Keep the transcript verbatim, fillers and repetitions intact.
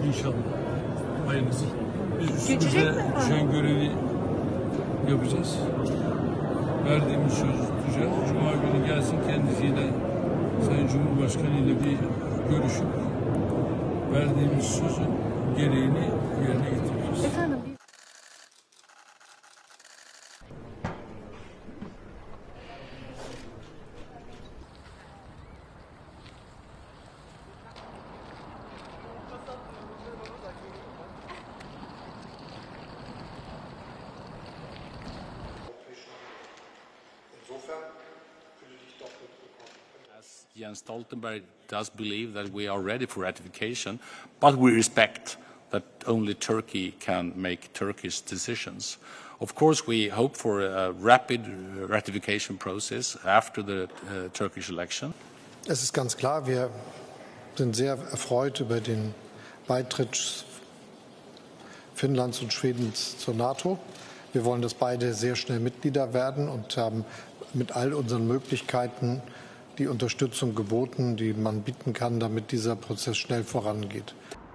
İnşallah. Hayırlısı. Biz üstümüze düşen görevi yapacağız. Verdiğimiz sözü tutacağız. Cuma günü gelsin kendisiyle, Sayın Cumhurbaşkanı ile bir görüşüp verdiğimiz sözün gereğini yerine getireceğiz. Efendim, As Jens Stoltenberg does believe that we are ready for ratification, but we respect that only Turkey can make Turkish decisions. Of course, we hope for a rapid ratification process after the uh, Turkish election. Es ist ganz klar, wir sind sehr erfreut über den Beitritt Finnlands und Schwedens zur NATO. Wir wollen, dass beide sehr schnell Mitglieder werden und haben mit all unseren Möglichkeiten die Unterstützung geboten, die man bieten kann, damit dieser Prozess schnell vorangeht.